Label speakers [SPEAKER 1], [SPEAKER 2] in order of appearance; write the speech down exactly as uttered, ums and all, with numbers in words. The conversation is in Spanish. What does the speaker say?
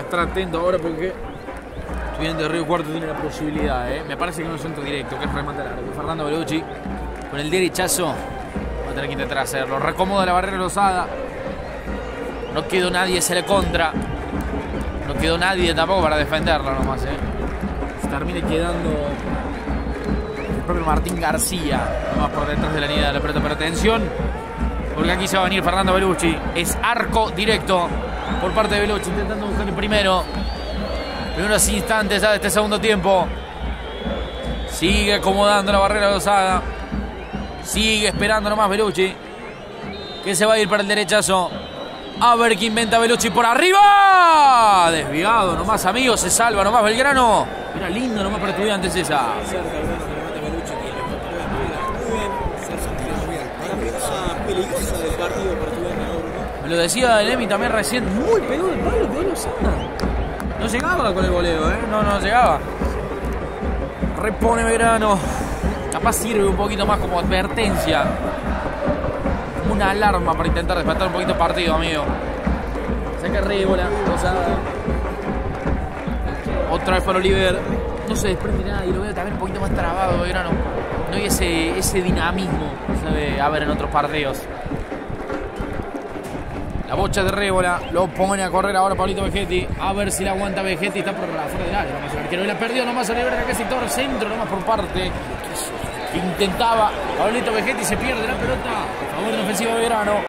[SPEAKER 1] estar atento ahora porque Estudiantes de Río Cuarto tiene la posibilidad, ¿eh? Me parece que no es centro directo, que es remate largo. Fernando Bellucci con el derechazo va a tener que intentar hacerlo. Recomoda la barrera Lozada. No quedó nadie, se le contra. No quedó nadie tampoco para defenderlo nomás, ¿eh? Se termina quedando el propio Martín García nomás por detrás de la línea de la pelota. Pero atención, porque aquí se va a venir Fernando Bellucci. Es arco directo por parte de Bellucci, intentando buscar el primero. En unos instantes ya de este segundo tiempo. Sigue acomodando la barrera Lozada. Sigue esperando nomás Bellucci, que se va a ir para el derechazo. A ver qué inventa Bellucci por arriba. Desviado nomás, amigos. Se salva nomás Belgrano. Era lindo nomás para Estudiantes esa. Me lo decía el Emi también recién. Muy pegado el palo, pegó Lozada. No llegaba con el voleo, ¿eh? No, no llegaba. Repone Belgrano. Capaz sirve un poquito más como advertencia. Como una alarma para intentar despertar un poquito el partido, amigo. Saca Rébola, Lozada. Otra vez para Oliver. No se desprende nada y lo veo también un poquito más trabado, Belgrano. No hay ese, ese dinamismo que se debe haber en otros partidos. La bocha de Rébola, lo pone a correr ahora Pablito Vegetti. A ver si la aguanta Vegetti, está por afuera del área. Nomás el arquero y la perdió nomás Oliver de aquel sector centro, nomás por parte. Intentaba Pablito Vegetti, se pierde la pelota. A favor de la ofensiva de Belgrano.